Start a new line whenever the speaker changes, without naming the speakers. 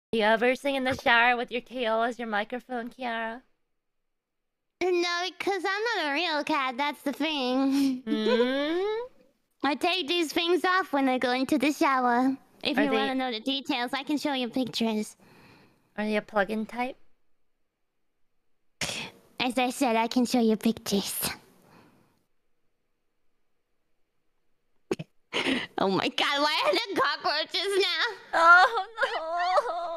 You ever sing in the shower with your KO as your microphone, Kiara?
No, because I'm not a real cat, that's the thing.
Hmm?
I take these things off when I go into the shower. If
Are
you want
they
to know the details, I can show you pictures.
are they a plug-in type?
As I said, I can show you pictures. Oh my god, why are there cockroaches now?
Oh no!